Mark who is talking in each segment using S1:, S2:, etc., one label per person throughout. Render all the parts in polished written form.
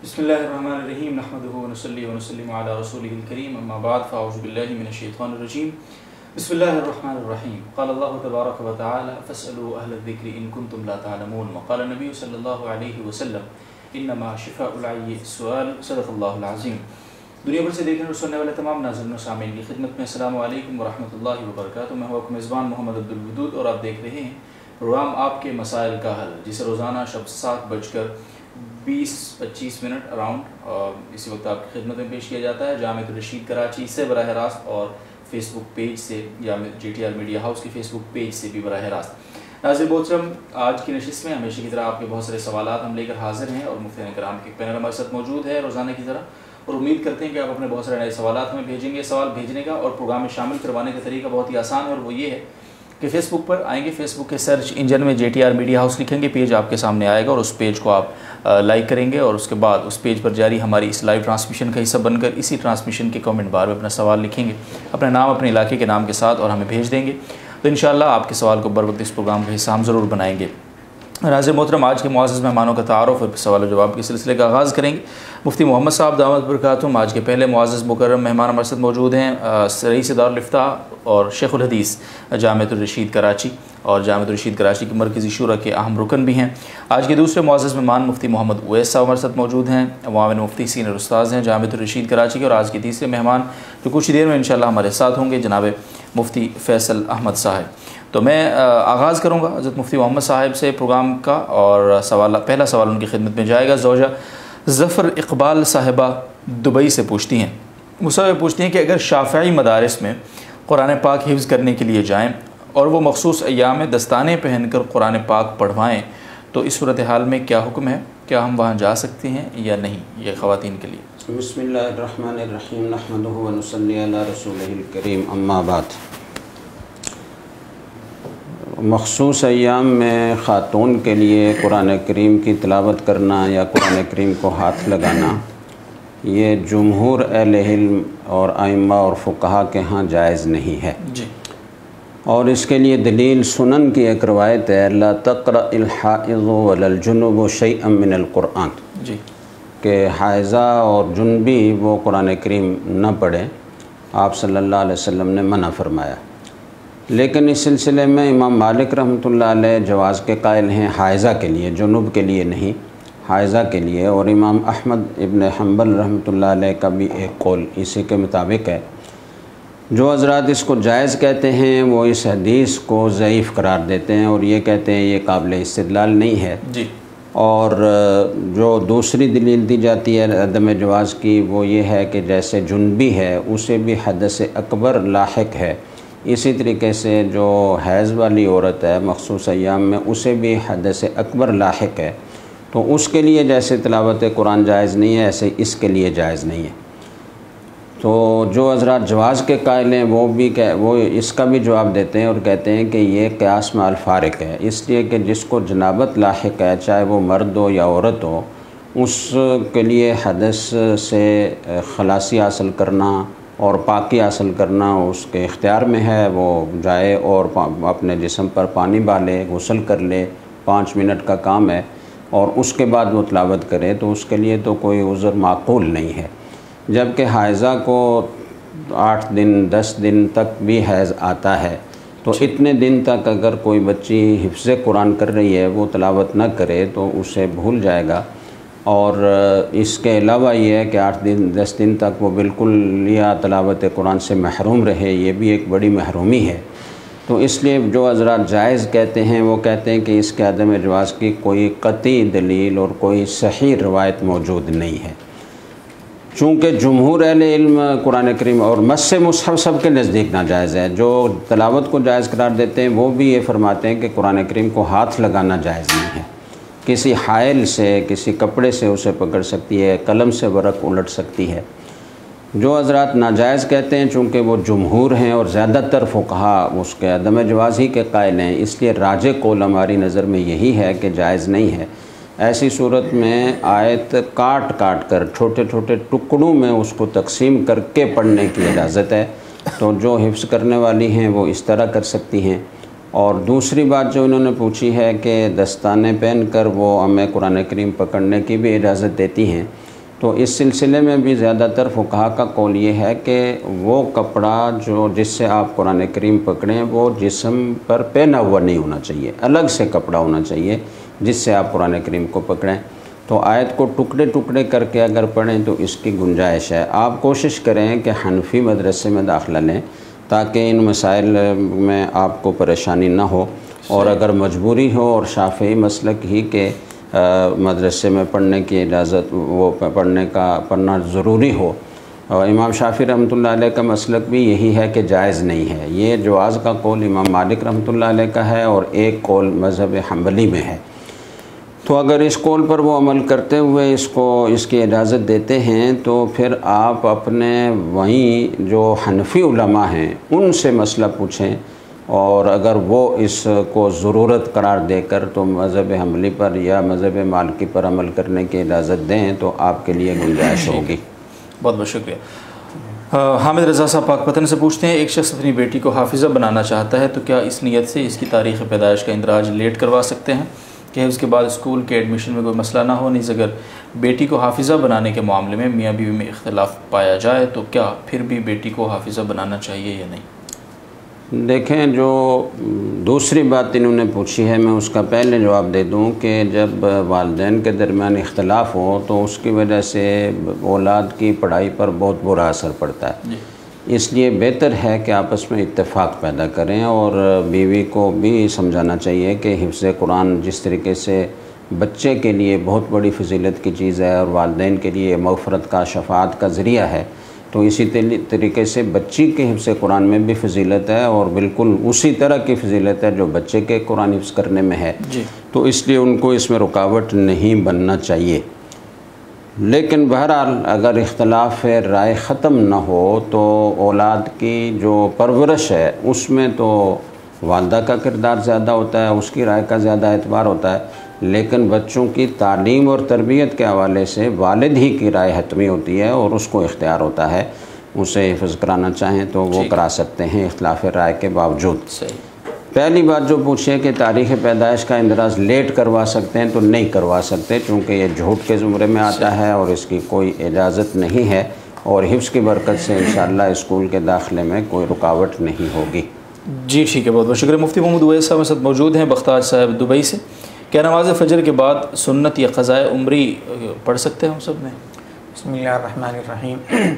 S1: बिस्मिल्लाहिर्रहमानिर्रहीम नहमदुहु व नुसल्ली व नुसल्लिमु अला रसूलिहिल करीम अम्मा बाद फ़अऊज़ु बिल्लाहि मिनश्शैतानिर रजीम बिस्मिल्लाहिर्रहमानिर्रहीम क़ाल अल्लाहु तबारक व तआला फ़स्अलू अहल ज़िक्रि इन कुन्तुम ला तअलमून व क़ाल नबी सल्लल्लाहु अलैहि वसल्लम इन्नमा शिफ़ाउल अय्यि सुआल सदक़ल्लाहुल अज़ीम। दुनिया भर से देखने और सुनने वाले तमाम नाज़रीन व सामीन की खिदमत में अस्सलामु अलैकुम व रहमतुल्लाहि व बरकातुहू। मैं हूं आपका मेज़बान मोहम्मद अब्दुल वदूद और आप देख रहे हैं प्रोग्राम आपके मसाइल का हल, जिसे रोज़ाना शब 7:20-25 अराउंड इसी वक्त आपकी खिदमत में पेश किया जाता है जामिया रशीद कराची से बराह रास्त और फेसबुक पेज से या JTR मीडिया हाउस के फेसबुक पेज से भी बराह रास्त। नाज़रीन मोहतरम, आज की नशिस्त में हमेशा की तरह आपके बहुत सारे सवालात हम लेकर हाजिर हैं और मुफ्ती कराम के पैनल हमारे साथ मौजूद है रोज़ाना की तरह, और उम्मीद करते हैं कि आप अपने बहुत सारे नए सवालात हमें भेजेंगे। सवाल भेजने का और प्रोग्राम में शामिल करवाने का तरीका बहुत ही आसान है, और वो ये है कि फ़ेसबुक पर आएंगे, फ़ेसबुक के सर्च इंजन में JTR मीडिया हाउस लिखेंगे, पेज आपके सामने आएगा और उस पेज को आप लाइक करेंगे और उसके बाद उस पेज पर जारी हमारी इस लाइव ट्रांसमिशन का हिस्सा बनकर इसी ट्रांसमिशन के कमेंट बार में अपना सवाल लिखेंगे, अपना नाम अपने इलाके के नाम के साथ, और हमें भेज देंगे। तो इंशाअल्लाह आपके सवाल को बर वक्त इस प्रोग्राम का हिस्सा हम ज़रूर बनाएंगे। नाज़रीन मोहतरम, आज के मुअज़्ज़ज़ मेहमानों का तारुफ़ और सवाल जवाब के सिलसिले का आगाज़ करेंगे। मुफ्ती मोहम्मद साहब दामत बरकातुहूम आज के पहले मुअज़्ज़ज़ मुकर्रम मेहमान हमारे साथ मौजूद हैं, रईस दारुल इफ्ताह और शेखुल हदीस जामिया रशीद कराची और जामिया रशीद कराची की मरकज़ी शूरा के अहम रुकन भी हैं। आज के दूसरे मुअज़्ज़ज़ मेहमान मुफ्ती मोहम्मद उवैस साहब हमारे साथ मौजूद हैं, मुआविन मुफ्ती सीनियर उस्ताद हैं जामिया रशीद कराची के, और आज के तीसरे मेहमान जो कुछ देर में इंशाअल्लाह हमारे साथ होंगे जनाब मुफ्ती फैसल अहमद साहब। तो मैं आगाज़ करूँगा हज़रत मुफ्ती मोहम्मद साहब से प्रोग्राम का, और पहला सवाल उनकी खिदमत में जाएगा। ज़ौजा ज़फ़र इकबाल साहिबा दुबई से पूछती हैं, मुझसे पूछती हैं कि अगर शाफ़िई मदारिस में कुरान पाक हिफ्ज़ करने के लिए जाएँ और वो मखसूस अय्याम में दस्ताने पहनकर कुरान पाक पढ़वाएँ तो इस सूरत हाल में क्या हुक्म है? क्या हम वहाँ जा सकते हैं या नहीं? ये ख़वातीन के लिए।
S2: बिस्मिल्लाहिर्रहमानिर्रहीम नहमदुहु व नुसल्ली अला रसूलिहिल करीम अम्मा बाद। मखसूस अय्याम में ख़ातून के लिए कुरान करीम की तिलावत करना या कुरान करीम को हाथ लगाना, ये जुमहूर अहले इल्म और आइम्मा और फ़ुक़हा के यहाँ जायज़ नहीं है जी। और इसके लिए दलील सुनन की एक रवायत है, ला तक़रअल हाइज़ु वलल जुनुबु शैअन मिनल कुरान जी, कि हाइज़ा और जुनबी वो कुरान करीम न पढ़ें, आप सल्लल्लाहु अलैहि वसल्लम ने मना फरमाया। लेकिन इस सिलसिले में इमाम मालिक रहमतुल्लाह अलैह जवाज़ के कायल हैं हाइज़ा के लिए, जुनूब के लिए नहीं, हाइज़ा के लिए। और इमाम अहमद इब्न हम्बल रहमतुल्लाह अलैह का भी एक कौल इसी के मुताबिक है। जो हज़रात इसको जायज़ कहते हैं वो इस हदीस को ज़ईफ़ करार देते हैं और ये कहते हैं ये काबिल इस्तिदलाल नहीं है जी। और जो दूसरी दलील दी जाती है अदम जवाज़ की, वो ये है कि जैसे जुनबी है उसे भी हदस अकबर लाहिक है, इसी तरीके से जो हैज़ वाली औरत है मखसूस अय्याम में उसे भी हदस अकबर लाहिक है, तो उसके लिए जैसे तिलावत कुरान जायज़ नहीं है ऐसे इसके लिए जायज़ नहीं है। तो जो हज़रात जवाज़ के कायल हैं वो इसका भी जवाब देते हैं और कहते हैं कि ये क़यास माल फ़ारिक है, इसलिए कि जिसको जनाबत लाहिक है चाहे वो मर्द हो या औरत हो, उसके लिए हदस से खलासी हासिल करना और पाकी हासिल करना उसके इख्तियार में है। वो जाए और अपने जिस्म पर पानी डाले, गुस्ल कर ले, 5 मिनट का काम है, और उसके बाद वो तिलावत करे, तो उसके लिए तो कोई उज़्र माक़ूल नहीं है। जबकि हाइज़ा को 8 दिन 10 दिन तक भी हैज़ आता है, तो इतने दिन तक अगर कोई बच्ची हिफ्ज़ कुरान कर रही है वो तिलावत न करे तो उसे भूल जाएगा। और इसके अलावा ये है कि 8 दिन 10 दिन तक वो बिल्कुल या तिलावत कुरान से महरूम रहे, ये भी एक बड़ी महरूमी है। तो इसलिए जो हज़रात जायज़ कहते हैं वो कहते हैं कि इसके अदम जवाज़ की कोई कतई दलील और कोई सही रवायत मौजूद नहीं है। चूँकि जुमहूर अहले इल्म कुरान करीम और मस्से मुसहफ़ सब के नज़दीक नाजायज़ है, जो तिलावत को जायज़ करार देते हैं वो भी ये फरमाते हैं कि कुरान करीम को हाथ लगाना जायज़ नहीं है। किसी हायल से किसी कपड़े से उसे पकड़ सकती है, कलम से वरक उलट सकती है। जो हज़रात नाजायज़ कहते हैं चूँकि वो जुमहूर हैं और ज़्यादातर फ़ुक़हा उसके अदम जवाज़ ही के कायल हैं, इसलिए राजे कौल हमारी नज़र में यही है कि जायज़ नहीं है। ऐसी सूरत में आयत काट काट कर छोटे छोटे टुकड़ों में उसको तकसीम करके पढ़ने की इजाज़त है, तो जो हिफ्ज़ करने वाली हैं वो इस तरह कर सकती हैं। और दूसरी बात जो इन्होंने पूछी है कि दस्ताने पहन कर वो हमें कुरान करीम पकड़ने की भी इजाज़त देती हैं, तो इस सिलसिले में भी ज़्यादातर फुक़हा का कौल ये है कि वो कपड़ा जो जिससे आप कुरान करीम पकड़ें वो जिस्म पर पहना हुआ नहीं होना चाहिए, अलग से कपड़ा होना चाहिए जिससे आप कुरान करीम को पकड़ें। तो आयत को टुकड़े टुकड़े करके अगर पढ़ें तो इसकी गुंजाइश है। आप कोशिश करें कि हनफी मदरसे में दाखिला लें ताकि इन मसाइल में आपको परेशानी ना हो, और अगर मजबूरी हो और शाफ़ी मसलक ही के मदरसे में पढ़ने की इजाज़त वो पढ़ना ज़रूरी हो, और इमाम शाफ़ी रहमतुल्लाह अलैह का मसलक भी यही है कि जायज़ नहीं है। ये जवाज़ का कौल इमाम मालिक रहमतुल्लाह अलैह का है और एक कौल मज़हब हम्बली में है। तो अगर इस कौल पर वो अमल करते हुए इसकी इजाज़त देते हैं तो फिर आप अपने वहीं जो हनफी उलमा हैं उनसे मसला पूछें, और अगर वो इसको ज़रूरत करार देकर तो मज़हब हम्बली पर या मज़हब मालिकी पर अमल करने की इजाज़त दें तो आपके लिए गुंजाइश होगी।
S1: बहुत बहुत शुक्रिया। हामिद रज़ा साहब पाकपतन से पूछते हैं, एक शख्स अपनी बेटी को हाफिज़ा बनाना चाहता है तो क्या इस नीयत से इसकी तारीख़ पैदाइश का इंदराज लेट करवा सकते हैं कि उसके बाद स्कूल के एडमिशन में कोई मसला ना हो? नहीं, अगर बेटी को हाफिज़ा बनाने के मामले में मियाँ बीवी में इख्तलाफ पाया जाए तो क्या फिर भी बेटी को हाफिज़ा बनाना चाहिए या नहीं?
S2: देखें, जो दूसरी बात इन्होंने पूछी है मैं उसका पहले जवाब दे दूं कि जब वालिदैन के दरमियान इख्तलाफ हो तो उसकी वजह से औलाद की पढ़ाई पर बहुत बुरा असर पड़ता है। इसलिए बेहतर है कि आपस में इत्तेफाक पैदा करें, और बीवी को भी समझाना चाहिए कि हिफ्ज़ कुरान जिस तरीके से बच्चे के लिए बहुत बड़ी फजीलत की चीज़ है और वालिदैन के लिए मग़फ़रत का, शफ़ाअत का ज़रिया है, तो इसी तरीके से बच्ची के हिफ्ज़ कुरान में भी फजीलत है और बिल्कुल उसी तरह की फजीलत है जो बच्चे के कुरान हिफ्ज़ करने में है। तो इसलिए उनको इसमें रुकावट नहीं बनना चाहिए। लेकिन बहरहाल अगर इख्तलाफ राय ख़त्म न हो तो औलाद की जो परवरिश है उसमें तो वालदा का किरदार ज़्यादा होता है, उसकी राय का ज़्यादा एतबार होता है, लेकिन बच्चों की तालीम और तरबियत के हवाले से वालिद ही की राय हतमी होती है और उसको इख्तियार होता है। उसे हिफ्ज़ कराना चाहें तो वो करा सकते हैं इख्तिलाफ़ राय के बावजूद।
S1: सही।
S2: पहली बात जो पूछी है कि तारीख़ पैदाइश का इंदराज लेट करवा सकते हैं, तो नहीं करवा सकते, क्योंकि ये झूठ के ज़ुमरे में आता है और इसकी कोई इजाज़त नहीं है, और हिफ्ज़ की बरकत से इंशाअल्लाह स्कूल के दाखिले में कोई रुकावट नहीं होगी।
S1: जी ठीक है, बहुत बहुत शुक्रिया। मुफ्ती मोहम्मद उवैस साहब साथ मौजूद हैं बख्तार साहब दुबई से। क्या नमाज फ़जर के बाद सुन्नत या क़ज़ाए उम्री पढ़ सकते हैं हम सब में?
S3: बिस्मिल्लाहिर्रहमानिर्रहीम।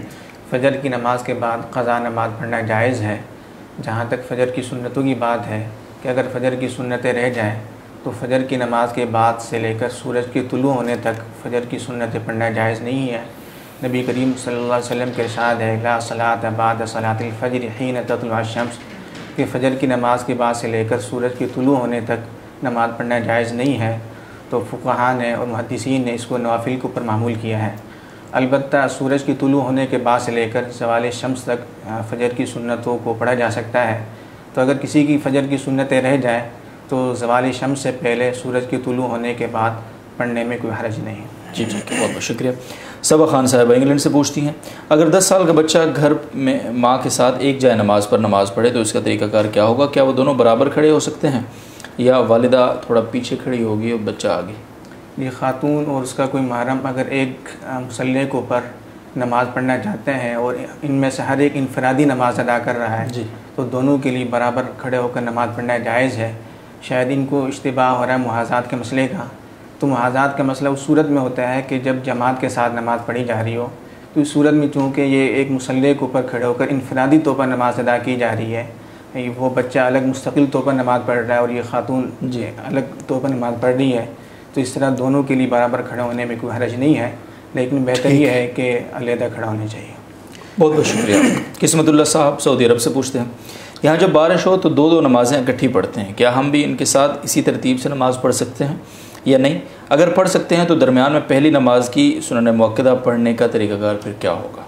S3: फ़जर की नमाज के बाद क़ज़ा नमाज पढ़ना जायज़ है। जहाँ तक फ़जर की सुन्नतों की बात है कि अगर फ़जर की सुन्नतें रह जाएँ तो फ़जर की नमाज के बाद से लेकर सूरज के तुलू होने तक फ़जर की सुन्नतें पढ़ना जायज़ नहीं है। नबी करीम सल्लल्लाहु अलैहि वसल्लम के इरशाद है, ला सलात बाद सलातिल फ़ज्र हीन ततलुअ शम्स, कि फ़जर की नमाज के बाद से लेकर सूरज के तुलू होने तक नमाज़ पढ़ना जायज़ नहीं है। तो फ़ुक़हा ने और मुहद्दिसीन ने इसको नवाफिल के ऊपर मामूल किया है। अलबत्ता सूरज की तुलू होने के बाद से लेकर ज़वाल शम्स तक फ़जर की सुन्नतों को पढ़ा जा सकता है। तो अगर किसी की फ़जर की सुन्नतें रह जाए तो ज़वाल शम्स से पहले सूरज की तुलू होने के बाद पढ़ने में कोई हर्ज नहीं है।
S1: जी जी, बहुत बहुत शुक्रिया। सबा खान साहब इंग्लैंड से पूछती हैं, अगर 10 साल का बच्चा घर में माँ के साथ एक जाए नमाज़ पर नमाज़ पढ़े तो इसका तरीक़ाकार क्या होगा? क्या वो दोनों बराबर खड़े हो सकते हैं या वालिदा थोड़ा पीछे खड़ी होगी और बच्चा आगे?
S3: ये ख़ातून और उसका कोई महरम अगर एक मुसल्ले के ऊपर नमाज़ पढ़ना चाहते हैं और इनमें से हर एक इनफरादी नमाज़ अदा कर रहा है
S1: जी,
S3: तो दोनों के लिए बराबर खड़े होकर नमाज़ पढ़ना जायज़ है। शायद इनको इश्तिबाह हो रहा है मुहाज़ात के मसले का, तो मुहाज़ात का मसला उस सूरत में होता है कि जब जमात के साथ नमाज़ पढ़ी जा रही हो, तो इस सूरत में चूँकि ये एक मुसल्ले के ऊपर खड़े होकर इनफरादी तौर पर नमाज़ अदा की जा रही है, वो बच्चा अलग मुस्तकिल तौर पर नमाज़ पढ़ रहा है और ये ख़ातून जी अलग तौर पर नमाज़ पढ़ रही है, तो इस तरह दोनों के लिए बराबर खड़ा होने में कोई हर्ज नहीं है, लेकिन बेहतर ये है कि अलहदा खड़ा होना चाहिए।
S1: बहुत बहुत शुक्रिया। किस्मतुल्लाह साहब सऊदी अरब से पूछते हैं, यहाँ जब बारिश हो तो दो दो नमाज़ें इकट्ठी पढ़ते हैं, क्या हम भी इनके साथ इसी तरतीब से नमाज़ पढ़ सकते हैं या नहीं? अगर पढ़ सकते हैं तो दरमियान में पहली नमाज की सुनन मुअक्कदा पढ़ने का तरीक़ाकार फिर क्या होगा?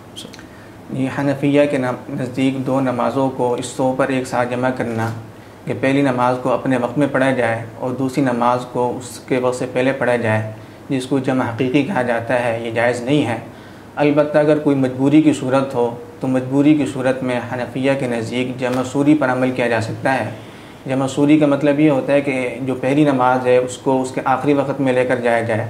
S3: ये हनफिया के नज़दीक दो नमाज़ों को इस तौर पर एक साथ जमा करना कि पहली नमाज को अपने वक्त में पढ़ा जाए और दूसरी नमाज को उसके वक्त से पहले पढ़ा जाए, जिसको जमा हकीकी कहा जाता है, ये जायज़ नहीं है। अलबत्ता अगर कोई मजबूरी की सूरत हो तो मजबूरी की सूरत में हनफिया के नज़दीक जमा सूरी पर अमल किया जा सकता है। जमा सूरी का मतलब ये होता है कि जो पहली नमाज है उसको उसके आखिरी वक्त में लेकर जाया जाए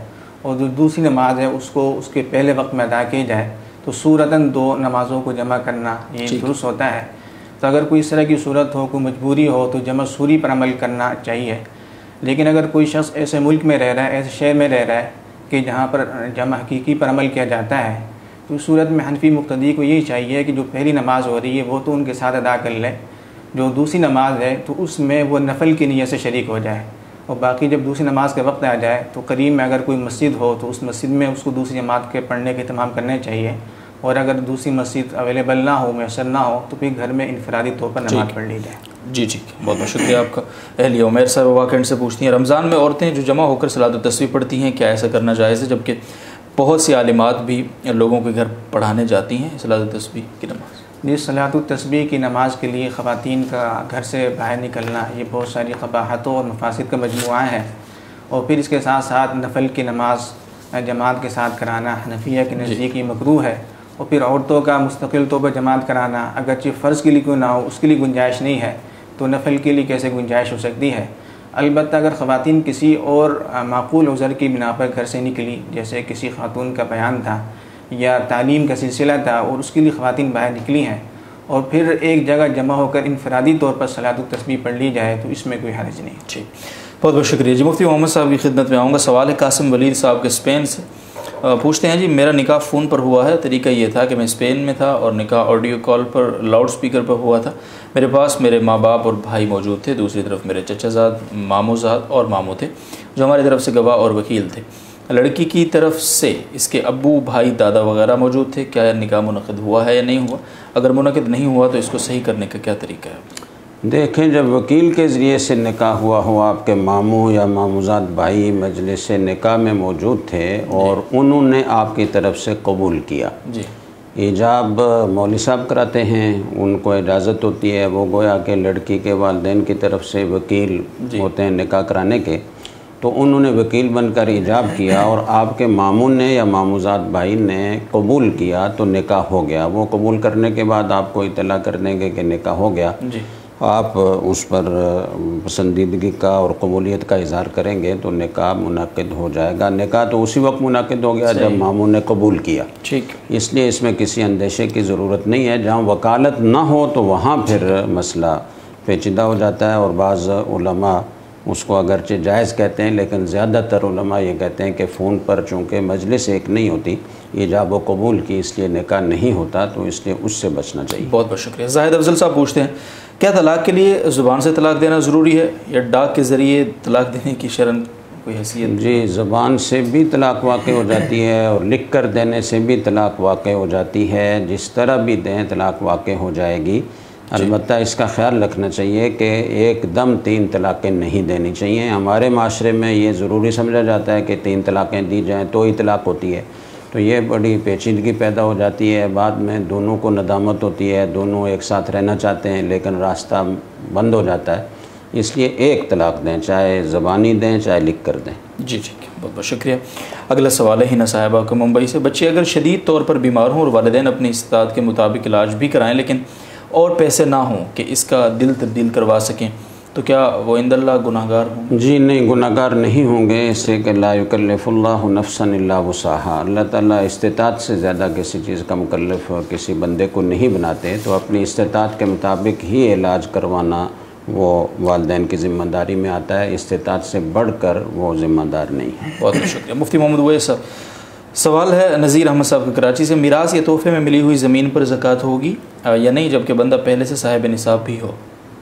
S3: और जो दूसरी नमाज है उसको उसके पहले वक्त में अदा की जाए तो सूरतन 2 नमाज़ों को जमा करना ये दुरुस्त होता है। तो अगर कोई इस तरह की सूरत हो, कोई मजबूरी हो तो जमा सूरी पर अमल करना चाहिए। लेकिन अगर कोई शख्स ऐसे मुल्क में रह रहा है, ऐसे शहर में रह रहा है कि जहाँ पर जमा हकीकी पर अमल किया जाता है, तो उस सूरत में हनफी मुक्तदी को यही चाहिए कि जो पहली नमाज़ हो रही है वो तो उनके साथ अदा कर ले, जो दूसरी नमाज है तो उसमें वो नफल की नीयत से शरीक हो जाए, और बाकी जब दूसरी नमाज का वक्त आ जाए तो करीब में अगर कोई मस्जिद हो तो उस मस्जिद में उसको दूसरी जमात के पढ़ने के तमाम करने चाहिए, और अगर दूसरी मस्जिद अवेलेबल ना हो, मैसर ना हो, तो फिर घर में इनफरादी तौर पर नमाज़ पढ़ ली जाए।
S1: जी जी, बहुत बहुत शुक्रिया आपका। अहलिया उमैर साहब वाकई से पूछती हैं, रमज़ान में औरतें जो जमा होकर सलात तस्बीह पढ़ती हैं, क्या ऐसा करना जायज़ है? जबकि बहुत सी आलिमात भी लोगों के घर पढ़ाने जाती हैं सलात तस्बीह की नमाज़।
S3: जी, सलात तस्बीह की नमाज़ के लिए ख़वातीन का घर से बाहर निकलना ये बहुत सारी क़बाहतों और मफासिद का मजमुआ है, और फिर इसके साथ साथ नफल की नमाज जमात के साथ कराना हनफिया के नज़दीक मकरूह है, और फिर औरतों का मुस्तकिल तौर पर जमात कराना अगरचे फ़र्ज़ के लिए क्यों ना हो उसके लिए गुंजाइश नहीं है, तो नफल के लिए कैसे गुंजाइश हो सकती है? अलबत्ता अगर ख़वातीन किसी और माकूल उज़र की बिना पर घर से निकली, जैसे किसी खातून का बयान था या तालीम का सिलसिला था और उसके लिए ख़वातीन बाहर निकली हैं, और फिर एक जगह जमा होकर इनफरादी तौर पर सलात तस्बीह पढ़ ली जाए तो इसमें कोई हर्ज नहीं।
S1: ठीक, बहुत बहुत शुक्रिया जी। मुफ्ती मोहम्मद साहब की खिदमत में आऊँगा। सवाल है कासिम वलीद साहब के स्पेन से, पूछते हैं जी, मेरा निकाह फ़ोन पर हुआ है। तरीका ये था कि मैं स्पेन में था और निकाह ऑडियो कॉल पर लाउड स्पीकर पर हुआ था। मेरे पास मेरे माँ बाप और भाई मौजूद थे, दूसरी तरफ मेरे चचाजाद, मामूजाद और मामू थे जो हमारी तरफ से गवाह और वकील थे। लड़की की तरफ से इसके अब्बू, भाई, दादा वगैरह मौजूद थे। क्या निकाह मुनक़िद हुआ है या नहीं हुआ? अगर मुनक़िद नहीं हुआ तो इसको सही करने का क्या तरीका है?
S2: देखें, जब वकील के ज़रिए से निकाह हुआ हो, आपके मामू या मामूजाद भाई मजलिस निकाह में मौजूद थे और उन्होंने आपकी तरफ से कबूल किया जी। ईजाब मौलवी साहब कराते हैं, उनको इजाज़त होती है, वो गोया के लड़की के वालिदैन की तरफ से वकील होते हैं निकाह कराने के, तो उन्होंने वकील बनकर ईजाब किया और आपके मामू ने या मामूजाद भाई ने कबूल किया तो निकाह हो गया। वो कबूल करने के बाद आपको इत्तला कर देंगे कि निकाह हो गया जी। आप उस पर पसंदीदगी का और कबूलियत का इज़हार करेंगे तो निकाह मुनाकिद हो जाएगा। निकाह तो उसी वक्त मुनाकिद हो गया जब मामू ने कबूल किया। ठीक, इसलिए इसमें किसी अंदेशे की ज़रूरत नहीं है। जहाँ वकालत ना हो तो वहाँ फिर मसला पेचीदा हो जाता है, और बाज़ उलमा उसको अगरचे जायज़ कहते हैं, लेकिन ज़्यादातर उलमा ये कहते हैं कि फ़ोन पर चूँकि मजलिस एक नहीं होती, ईजाब व कबूल की, इसलिए निकाह नहीं होता, तो इसलिए उससे बचना चाहिए।
S1: बहुत बहुत शुक्रिया। जाहिद अफजल साहब पूछते हैं, क्या तलाक़ के लिए ज़ुबान से तलाक़ देना ज़रूरी है या डाक के ज़रिए तलाक़ देने की शरन कोई हैसियत?
S2: जी, ज़ुबान से भी तलाक़ वाक़ हो जाती है और लिख कर देने से भी तलाक़ वाक़ हो जाती है। जिस तरह भी दें तलाक़ वाक़ हो जाएगी। अलबत्ता इसका ख्याल रखना चाहिए कि एकदम 3 तलाक़ें नहीं देनी चाहिए। हमारे माशरे में ये ज़रूरी समझा जाता है कि 3 तलाक़ें दी जाएँ तो ही तलाक़ होती है, तो ये बड़ी पेचीदगी पैदा हो जाती है। बाद में दोनों को नदामत होती है, दोनों एक साथ रहना चाहते हैं लेकिन रास्ता बंद हो जाता है। इसलिए एक तलाक़ दें, चाहे ज़बानी दें चाहे लिख कर दें।
S1: जी ठीक है, बहुत बहुत शुक्रिया। अगला सवाल है हिना साहिबा का मुंबई से, बच्चे अगर शदीद तौर पर बीमार हों और वालिदैन अपनी इस्तात के मुताबिक इलाज भी कराएँ लेकिन और पैसे ना हों कि इसका दिल तब्दील करवा सकें, तो क्या वो इंदल्लाह गुनाहगार हों?
S2: जी नहीं, गुनाहगार नहीं होंगे। इससे कि ला युकल्लिफुल्लाहु नफ्सन इल्ला वुसाहा, अल्लाह ताला इस्तिताअत से ज़्यादा किसी चीज़ का मुकल्लफ किसी बंदे को नहीं बनाते, तो अपनी इस्तिताअत के मुताबिक ही इलाज करवाना वो वालिदैन की ज़िम्मेदारी में आता है। इस्तिताअत से बढ़कर वो ज़िम्मेदार नहीं है।
S1: बहुत बहुत शुक्रिया। मुफ्ती मोहम्मद उवैस साहब, सवाल है नज़ीर अहमद साहब कराची से, मिरास या तोहफ़े में मिली हुई ज़मीन पर ज़कात होगी या नहीं जबकि बंदा पहले से साहिब निसाब भी हो?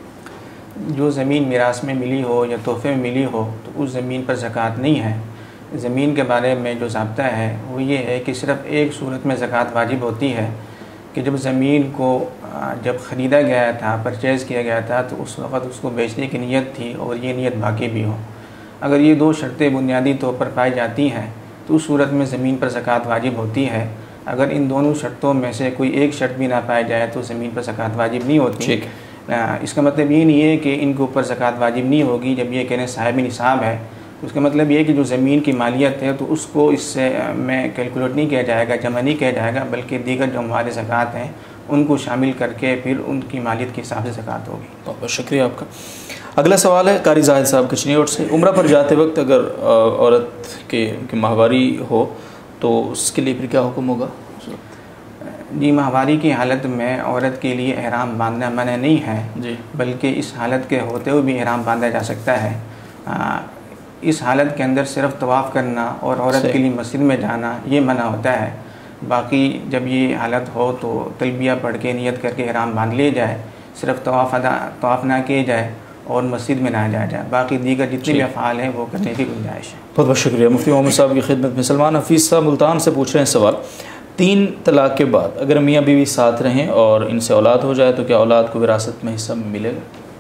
S3: जो ज़मीन मिरास में मिली हो या तोहफ़े में मिली हो तो उस ज़मीन पर ज़कात नहीं है। ज़मीन के बारे में जो ज़ाब्ता है वो ये है कि सिर्फ़ एक सूरत में ज़कात वाजिब होती है कि जब ज़मीन को जब ख़रीदा गया था, परचेज़ किया गया था, तो उस वक़्त उसको बेचने की नीयत थी और ये नीयत बाकी भी हो। अगर ये 2 शर्तें बुनियादी तौर पर पाई जाती हैं तो उस सूरत में ज़मीन पर ज़कात वाजिब होती है। अगर इन दोनों शर्तों में से कोई एक शर्त भी ना पाई जाए तो ज़मीन पर ज़कात वाजिब नहीं होती। ठीक, इसका मतलब ये नहीं है कि इनके ऊपर ज़कात वाजिब नहीं होगी जब ये कहें साहिब निसाब है, तो उसका मतलब ये है कि जो ज़मीन की मालियत है तो उसको इससे में कैलकुलेट नहीं किया जाएगा, जमा नहीं किया जाएगा, बल्कि दीगर जो हमारे ज़कात हैं उनको शामिल करके फिर उनकी मालियत के हिसाब से ज़कात होगी।
S1: बहुत बहुत शुक्रिया आपका। अगला सवाल है कारी जाहिद साहब कचनियोट से। उम्रा पर जाते वक्त अगर औरत के माहवारी हो तो उसके लिए फिर क्या हुक्म होगा?
S3: जी, माहवारी की हालत में औरत के लिए एहराम बांधना मना नहीं है जी, बल्कि इस हालत के होते हुए भी एहराम बांधा जा सकता है। इस हालत के अंदर सिर्फ तवाफ़ करना और औरत के लिए मस्जिद में जाना ये मना होता है। बाकी जब ये हालत हो तो तलबिया पढ़ के नियत करके एहराम बांध ले जाए, सिर्फ तवाफ़ ना किए जाए और मस्जिद में ना जाया जाए। बाकी दीगर जितने भी अफ़ाल हैं वो करने की गुंजाइश है।
S1: बहुत बहुत शुक्रिया मुफ्ती मोहम्मद साहब की खिदमत में। सलमान हफीज़ साहब मुल्तान से पूछ रहे हैं सवाल, 3 तलाक़ के बाद अगर मियाँ बीवी साथ रहें और इनसे औलाद हो जाए तो क्या औलाद को विरासत में हिस्सा मिलेगा?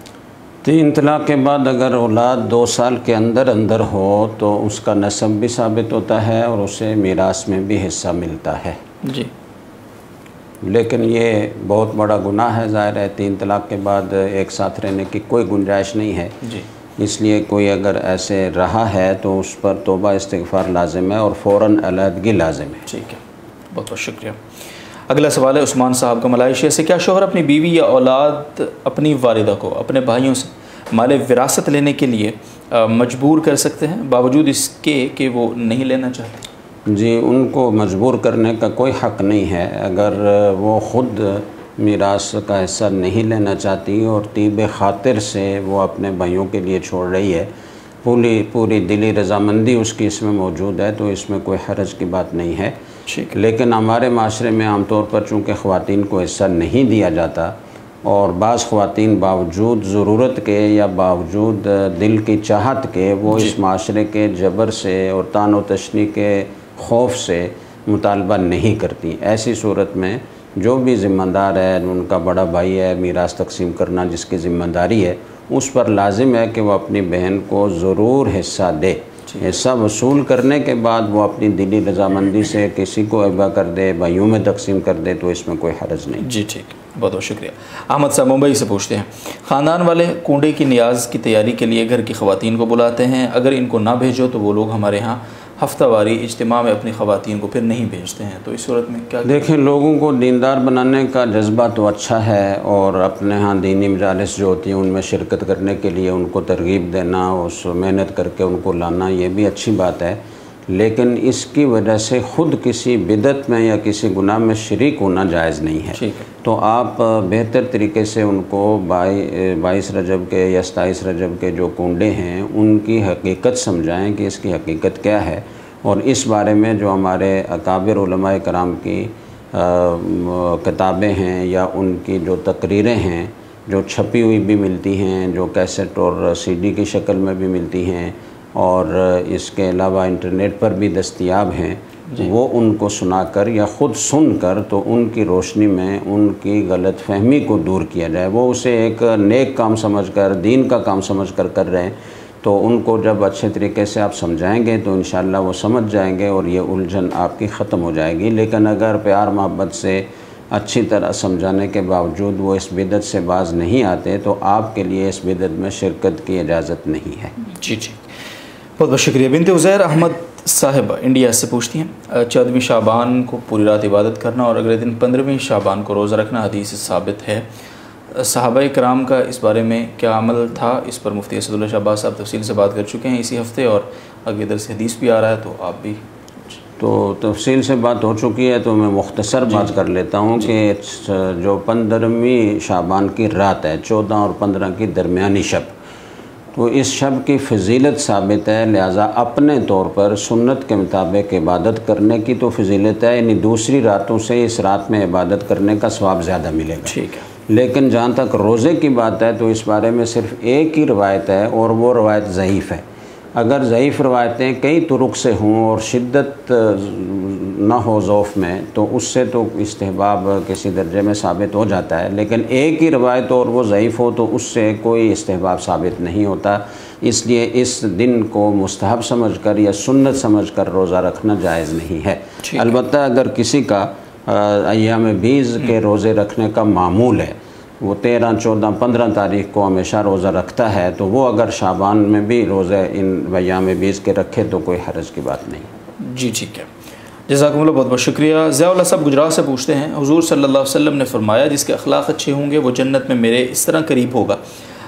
S2: 3 तलाक़ के बाद अगर औलाद 2 साल के अंदर हो तो उसका नसब भी साबित होता है और उसे मीरास में भी हिस्सा मिलता है
S1: जी।
S2: लेकिन ये बहुत बड़ा गुनाह है। ज़ाहिर है 3 तलाक़ के बाद एक साथ रहने की कोई गुंजाइश नहीं है
S1: जी।
S2: इसलिए कोई अगर ऐसे रहा है तो उस पर तौबा इस्तिग़फ़ार लाजिम है और फ़ौरन अलहदगी लाजिम है।
S1: ठीक है, बहुत बहुत शुक्रिया। अगला सवाल है उस्मान साहब का मलाइशिया से। क्या शौहर अपनी बीवी या औलाद अपनी वालिदा को अपने भाइयों से माले विरासत लेने के लिए मजबूर कर सकते हैं बावजूद इसके कि वो नहीं लेना चाहते?
S2: जी, उनको मजबूर करने का कोई हक़ नहीं है। अगर वो ख़ुद मीरास का हिस्सा नहीं लेना चाहती और तीब ख़ातिर से वो अपने भाइयों के लिए छोड़ रही है, पूरी दिली रज़ामंदी उसकी इसमें मौजूद है, तो इसमें कोई हरज की बात नहीं है। लेकिन हमारे माशरे में आम तौर पर चूँकि ख़वातीन को हिस्सा नहीं दिया जाता और बाज़ ख़वातीन बावजूद ज़रूरत के या बावजूद दिल की चाहत के वो इस माशरे के जबर से और तान व तशनी के खौफ से मुतालबा नहीं करती। ऐसी सूरत में जो भी ज़िम्मेदार है, उनका बड़ा भाई है, मीरास तकसीम करना जिसकी ज़िम्मेदारी है, उस पर लाजिम है कि वह अपनी बहन को ज़रूर हिस्सा दे। हिस्सा वसूल करने के बाद वो अपनी दिली रज़ामंदी से किसी को अगवा कर दे, भाइयों में तकसीम कर दे, तो इसमें कोई हरज नहीं।
S1: जी ठीक, बहुत बहुत शुक्रिया। अहमद साहब मुंबई से पूछते हैं, ख़ानदान वाले कूड़े की नियाज़ की तैयारी के लिए घर की ख़वातीन को बुलाते हैं, अगर इनको ना भेजो तो वो लोग हमारे यहाँ हफ्तावारी इज्तिमा में अपनी ख़वातीन को फिर नहीं भेजते हैं, तो इस सूरत में क्या?
S2: देखें, लोगों को दीनदार बनाने का जज्बा तो अच्छा है और अपने यहाँ दीनी मजालिस जो होती हैं उनमें शिरकत करने के लिए उनको तरगीब देना, उस मेहनत करके उनको लाना, ये भी अच्छी बात है। लेकिन इसकी वजह से ख़ुद किसी बिदत में या किसी गुनाह में शरीक होना जायज़ नहीं है। तो आप बेहतर तरीके से उनको 22 रजब के या 27 रजब के जो कुंडे हैं उनकी हकीकत समझाएं कि इसकी हकीकत क्या है, और इस बारे में जो हमारे अकाबिर उलमाए कराम की किताबें हैं या उनकी जो तकरीरें हैं जो छपी हुई भी मिलती हैं, जो कैसेट और सीडी की शक्ल में भी मिलती हैं और इसके अलावा इंटरनेट पर भी दस्तयाब हैं, वो उनको सुनाकर या ख़ुद सुनकर तो उनकी रोशनी में उनकी गलत फहमी को दूर किया जाए। वो उसे एक नेक काम समझकर, दीन का काम समझकर कर रहे हैं, तो उनको जब अच्छे तरीके से आप समझाएंगे तो इंशाअल्लाह वो समझ जाएंगे और ये उलझन आपकी ख़त्म हो जाएगी। लेकिन अगर प्यार मोहब्बत से अच्छी तरह समझाने के बावजूद वो इस बिदत से बाज नहीं आते तो आपके लिए इस बिदत में शिरकत की इजाज़त नहीं है।
S1: जी जी, बहुत बहुत शुक्रिया। बिनते उज़ैर अहमद साहिबा इंडिया से पूछती हैं, 14वीं शाबान को पूरी रात इबादत करना और अगले दिन 15वीं शाबान को रोज़ा रखना हदीस से साबित है, सहाबाए कराम का इस बारे में क्या अमल था? इस पर मुफ्ती असदुल्लाह शाहबाज साहब तफसील से बात कर चुके हैं इसी हफ़्ते और आगे इधर से हदीस भी आ रहा है, तो आप भी
S2: तो तफसील से बात हो चुकी है, तो मैं मुख्तसर बात कर लेता हूँ कि जो 15वीं शाबान की रात है, 14 और 15 की दरमियानी शब, तो इस शब की फ़जीलत साबित है। लिहाजा अपने तौर पर सुन्नत के मुताबिक इबादत करने की तो फ़जीलत है, यानी दूसरी रातों से इस रात में इबादत करने का सवाब ज़्यादा मिलेगा।
S1: ठीक है।
S2: लेकिन जहाँ तक रोज़े की बात है तो इस बारे में सिर्फ़ एक ही रवायत है और वो रवायत ज़ईफ़ है। अगर ज़ईफ़ रवायतें कई तुरुक से हों और शिद्दत ना हो ज़ौफ़ में, तो उससे तो इस्तेहबाब किसी दर्जे में साबित हो जाता है। लेकिन एक ही रवायत और वो ज़ईफ़ हो तो उससे कोई इस्तेहबाब साबित नहीं होता। इसलिए इस दिन को मुस्तहब समझकर या सुन्नत समझकर रोज़ा रखना जायज़ नहीं है। अलबत्ता अगर किसी का अय्याम बीज़ के रोज़े रखने का मामूल है, वो 13, 14, 15 तारीख़ को हमेशा रोज़ा रखता है, तो वो अगर शाबान में भी रोज़े इन अय्याम बीज़ के रखे तो कोई हरज की बात नहीं।
S1: जी ठीक है, जज़ाकुमुल्लाह, बहुत बहुत शुक्रिया। ज़ियाउल्लाह साहब गुजरात से पूछते हैं, हुज़ूर सल्लल्लाहु अलैहि वसल्लम ने फरमाया जिसके अखलाक अच्छे होंगे वो जन्नत में मेरे इस तरह करीब होगा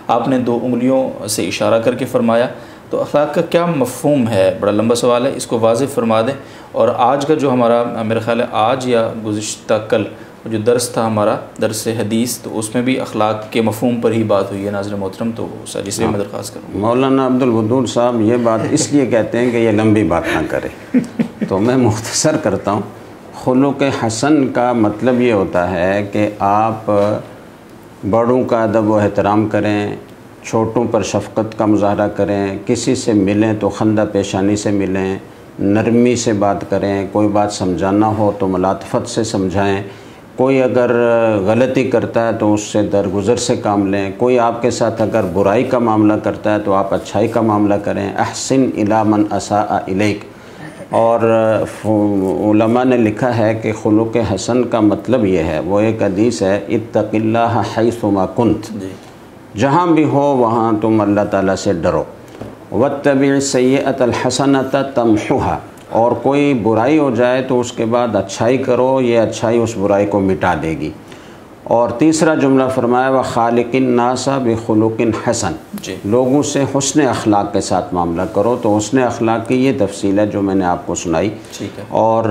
S1: आपने 2 उंगलियों से इशारा करके फ़रमाया, तो अखलाक का क्या मफ़हूम है? बड़ा लंबा सवाल है, इसको वाज़ेह फरमा दें। और आज का जो हमारा मेरा ख़्याल है आज या गुज़िश्ता कल जो दर्स था हमारा दर्स हदीस, तो उसमें भी अखलाक के मफ़हूम पर ही बात हुई है नाज़रीन मोहतरम, तो सर इसलिए मैं दरख्वास्त करूँ।
S2: मौलाना अब्दुल वदूद साहब ये बात इसलिए कहते हैं कि ये लंबी बात ना करे, तो मैं मुख्तसर करता हूँ। खुलुक़ हसन का मतलब ये होता है कि आप बड़ों का अदब व एहतराम करें, छोटों पर शफ़क़त का मुज़ाहरा करें, किसी से मिलें तो खंदा पेशानी से मिलें, नरमी से बात करें, कोई बात समझाना हो तो मुलातफ़त से समझाएं, कोई अगर गलती करता है तो उससे दरगुज़र से काम लें, कोई आपके साथ अगर बुराई का मामला करता है तो आप अच्छाई का मामला करें। अहसिन इला मन असाअ इलैक। और उलमा ने लिखा है कि खुलुक़ हसन का मतलब ये है, वो एक हदीस है, इत्तक़िल्लाह हैसुमा कुंत, जहाँ भी हो वहाँ तुम अल्लाह ताला से डरो। वत्तबि सय्यअतल हसनत तमहुहा, और कोई बुराई हो जाए तो उसके बाद अच्छाई करो, ये अच्छाई उस बुराई को मिटा देगी। और तीसरा जुमला फरमाया व खालिकिन नासा बिखुलुकिन हसन, लोगों से हुस्न अखलाक के साथ मामला करो। तो हुस्न अखलाक की ये तफसील है जो मैंने आपको सुनाई, और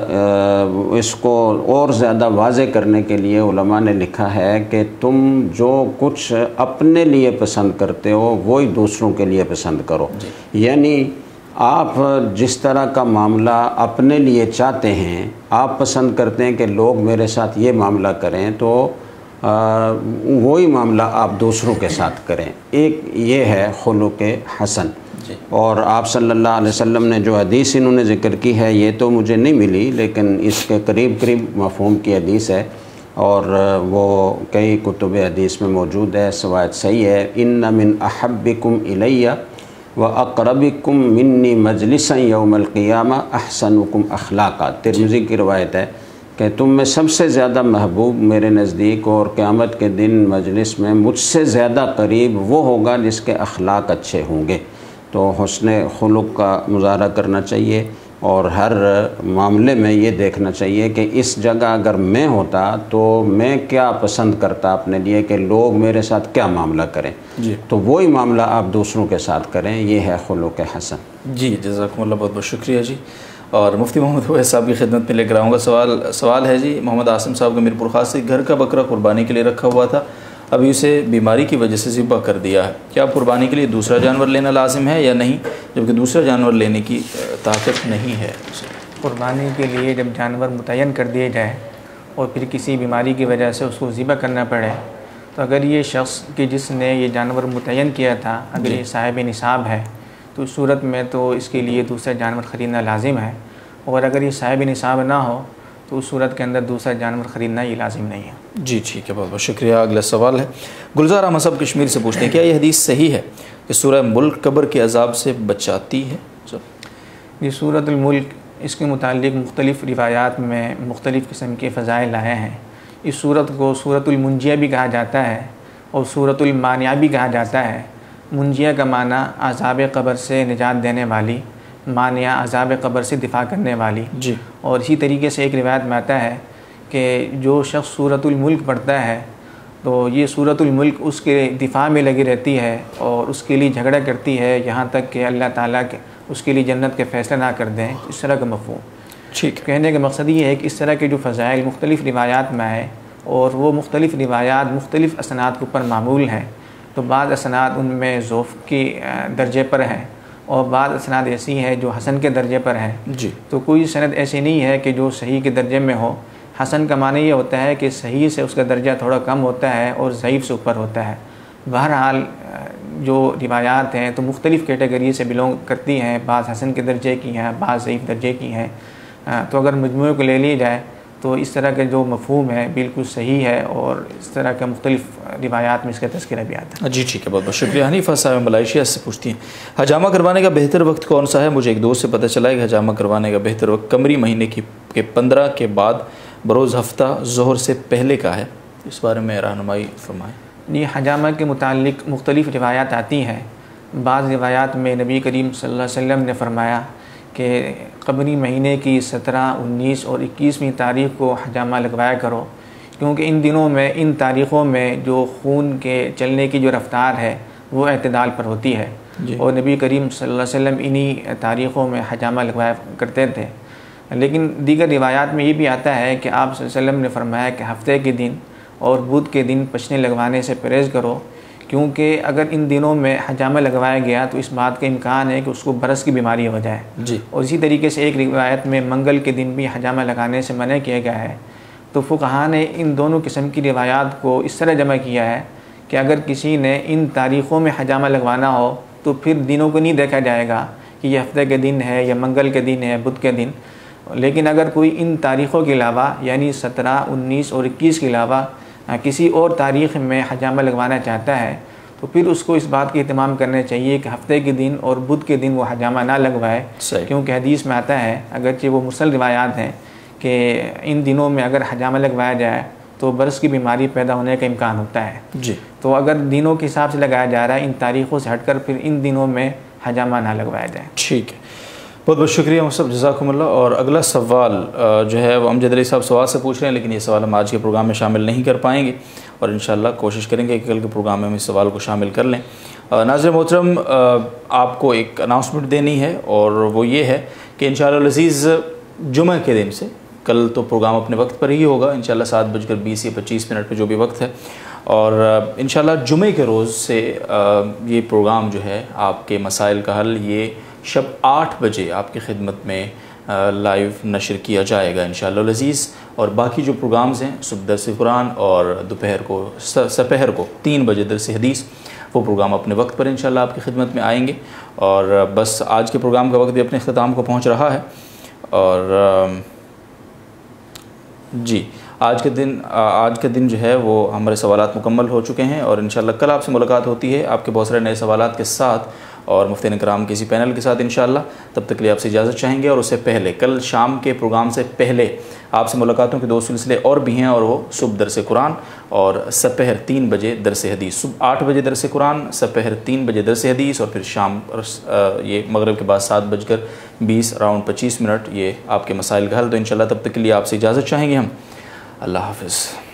S2: इसको और ज़्यादा वाज़े करने के लिए उलमा ने लिखा है कि तुम जो कुछ अपने लिए पसंद करते हो वही दूसरों के लिए पसंद करो। यानी आप जिस तरह का मामला अपने लिए चाहते हैं, आप पसंद करते हैं कि लोग मेरे साथ ये मामला करें, तो वही मामला आप दूसरों के साथ करें। एक ये है खुलुक़ हसन। और आप सल्लल्लाहु अलैहि वसल्लम ने जो हदीस इन्होंने ज़िक्र की है, ये तो मुझे नहीं मिली, लेकिन इसके करीब करीब मफ़हूम की हदीस है और वो कई कुतुब हदीस में मौजूद है, सवायद सही है। इन्ना मिन अहब्बिकुम इलैया व अक़रबिकुम मिन्नी मजलिसन यौमल क़ियामा अहसनुकुम अख़लाक़ा। तिरमिज़ी की रवायत है कि तुम में सबसे ज़्यादा महबूब मेरे नज़दीक और क़यामत के दिन मजलिस में मुझसे ज़्यादा करीब वो होगा जिसके अखलाक अच्छे होंगे। तो हुस्न खुलुक़ का मुज़ाहरा करना चाहिए और हर मामले में ये देखना चाहिए कि इस जगह अगर मैं होता तो मैं क्या पसंद करता अपने लिए कि लोग मेरे साथ क्या मामला करें, तो वही मामला आप दूसरों के साथ करें। ये है खुलुक़ हसन।
S1: जी जज़ाकुमुल्लाह, बहुत बहुत शुक्रिया जी। और मुफ्ती मोहम्मद अवैस साहब की खिदमत में लेकर आऊँगा सवाल है जी, मोहम्मद आसिम साहब का मीरपुर खास से घर का बकरा कुर्बानी के लिए रखा हुआ था, अभी उसे बीमारी की वजह से ज़िब्हा कर दिया है, क्या कुर्बानी के लिए दूसरा जानवर लेना लाजिम है या नहीं, जबकि दूसरा जानवर लेने की ताकत नहीं है?
S3: कुर्बानी के लिए जब जानवर मुतय्यन कर दिए जाए और फिर किसी बीमारी की वजह से उसको ज़िब्हा करना पड़े, तो अगर ये शख्स कि जिसने ये जानवर मुतय्यन किया था अगर ये साहिब निसाब है, तो इस सूरत में तो इसके लिए दूसरा जानवर ख़रीदना लाजिम है। और अगर ये साहिब निसाब ना हो तो उस सूरत के अंदर दूसरा जानवर ख़रीदना ये लाजिम नहीं है। जी
S1: ठीक है, बहुत बहुत शुक्रिया। अगला सवाल है गुलजार अहमद साहब कश्मीर से पूछते हैं, क्या ये हदीस सही है कि सूरह मुल्क कब्र के अजाब से बचाती है?
S3: ये सूरतुल मुल्क, इसके मुतालिक मुख्तलिफ़ रिवायात में मुख्तलिफ़ किस्म के फ़ज़ाइल आए हैं। इस सूरत को सूरतुल मुंजिया भी कहा जाता है और सूरतुल मानिया भी कहा जाता है। मुंजिया का माना अज़ाब क़ब्र से निजात देने वाली, मानिया अज़ाब क़ब्र से दिफ़ा करने वाली जी। और इसी तरीके से एक रिवायत में आता है कि जो शख्स सूरतुल मुल्क पढ़ता है तो ये सूरतुल मुल्क उसके दिफ़ा में लगी रहती है और उसके लिए झगड़ा करती है, यहाँ तक कि अल्लाह ताला के उसके लिए जन्नत के फ़ैसले ना कर दें। इस तरह का मफ़हूम। ठीक, कहने का मकसद ये है कि इस तरह के जो फ़ज़ाइल मुख्तलिफ़ रिवायात में आए और वो मुख्तलिफ़ रिवायात मुख्तलिफ़ असनाद के ऊपर मामूल हैं, तो बाद असनाद उनमें ज़ौफ़ के दर्जे पर हैं और बाद असनाद ऐसी है जो हसन के दर्जे पर है जी। तो कोई सनद ऐसी नहीं है कि जो सही के दर्जे में हो। हसन का माने ये होता है कि सही से उसका दर्जा थोड़ा कम होता है और ज़ईफ़ से ऊपर होता है। बहरहाल जो रिवायात हैं तो मुख्तलिफ़ कैटेगरी से बिलोंग करती हैं, बाज़ हसन के दर्जे की हैं, बाज़ ज़ईफ़ दर्जे की हैं। तो अगर मजमूए को ले लिया जाए तो इस तरह का जो मफ़हूम है बिल्कुल सही है और इस तरह का मुख्तलिफ़ रिवायात में इसका तज़किरा भी आता है।
S1: जी ठीक है, बहुत बहुत शुक्रिया। हनीफ़ा साहब मलेशिया से पूछती हैं, हजामा करवाने का बेहतर वक्त कौन सा है? मुझे एक दोस्त से पता चला है कि हजामा करवाने का बेहतर वक्त कमरी महीने के 15 के बाद बरोज़ हफ्ता ज़ोहर से पहले का है। इस बारे में रहनुमाई फरमाएँ।
S3: ये हजामा के मुतालिक मुख्तलिफ़ रिवायात आती हैं। बाज़ रिवायात में नबी करीम सल्लल्लाहु अलैहि वसल्लम ने फरमाया कि कमरी महीने की 17, 19 और 21वीं तारीख़ को हजामा लगवाया करो। क्योंकि इन दिनों में, इन तारीख़ों में जो खून के चलने की जो रफ़्तार है वो एतदाल पर होती है। और नबी करीम सल्लल्लाहु अलैहि वसल्लम इन्हीं तारीख़ों में हजामा लगवाया करते थे। लेकिन दीगर रिवायात में ये भी आता है कि आप सल्लल्लाहु अलैहि वसल्लम ने फरमाया कि हफ्ते के दिन और बुध के दिन पचने लगवाने से परहेज़ करो, क्योंकि अगर इन दिनों में हजामा लगवाया गया तो इस बात का इम्कान है कि उसको बरस की बीमारी हो जाए जी। और इसी तरीके से एक रिवायत में मंगल के दिन भी हजामा लगाने से मना किया गया है। तो फुक़हा ने इन दोनों किस्म की रिवायात को इस तरह जमा किया है कि अगर किसी ने इन तारीख़ों में हजामा लगवाना हो तो फिर दिनों को नहीं देखा जाएगा कि यह हफ्ते के दिन है या मंगल के दिन है, बुध के दिन। लेकिन अगर कोई इन तारीख़ों के अलावा यानी 17, 19 और 21 के अलावा किसी और तारीख़ में हजामा लगवाना चाहता है तो फिर उसको इस बात की एहतमाम करना चाहिए कि हफ्ते के दिन और बुध के दिन वो हजामा ना लगवाए, क्योंकि हदीस में आता है, अगरचे वो मुरसल रिवायात हैं, कि इन दिनों में अगर हजामा लगवाया जाए तो बरस की बीमारी पैदा होने का इम्कान होता है जी। तो अगर दिनों के हिसाब से लगाया जा रहा है, इन तारीख़ों से हटकर फिर इन दिनों में हजामा ना लगवाया जाए।
S1: ठीक है, बहुत बहुत शुक्रिया मुसब, जज़ाकुमुल्लाह। और अगला सवाल जो है वो अमजद अली साहब सवाल से पूछ रहे हैं, लेकिन ये सवाल हम आज के प्रोग्राम में शामिल नहीं कर पाएंगे और इंशाअल्लाह कोशिश करेंगे कि कल के प्रोग्राम में हम इस सवाल को शामिल कर लें। नाज़रीन मोहतरम, आपको एक अनाउंसमेंट देनी है और वो ये है कि इंशाअल्लाह अज़ीज़ जुमे के दिन से, कल तो प्रोग्राम अपने वक्त पर ही होगा इंशाअल्लाह 7:20 या 25 मिनट पर जो भी वक्त है, और इंशाअल्लाह जुमे के रोज़ से ये प्रोग्राम जो है आपके मसाइल का हल ये शब 8 बजे आपकी खिदमत में लाइव नशर किया जाएगा इंशाअल्लाह अज़ीज़। और बाकी जो प्रोग्राम्स हैं सुबह दरस कुरान और दोपहर को सपहर को 3 बजे दरस हदीस, वो प्रोग्राम अपने वक्त पर इंशाअल्लाह आपकी खिदमत में आएंगे। और बस आज के प्रोग्राम का वक्त भी अपने अख्ताम को पहुँच रहा है और जी आज के दिन जो है वो हमारे सवालात मुकम्मल हो चुके हैं और इंशाअल्लाह कल आपसे मुलाकात होती है आपके बहुत सारे नए सवालात के साथ और मुफ्तीन कराम किसी पैनल के साथ इंशाअल्लाह। तब तक के लिए आपसे इजाज़त चाहेंगे और उससे पहले कल शाम के प्रोग्राम से पहले आपसे मुलाकातों के 2 सिलसिले और भी हैं और वो सुबह दरस कुरान और सपहर 3 बजे दरस हदीस। सुबह 8 बजे दरस कुरान, सपहर 3 बजे दरस हदीस और फिर शाम ये मगरिब के बाद 7:20 अराउंड 25 मिनट ये आपके मसाइल का हल। तो इंशाअल्लाह तब तक के लिए आपसे इजाज़त चाहेंगे हम। अल्लाह हाफ़िज़।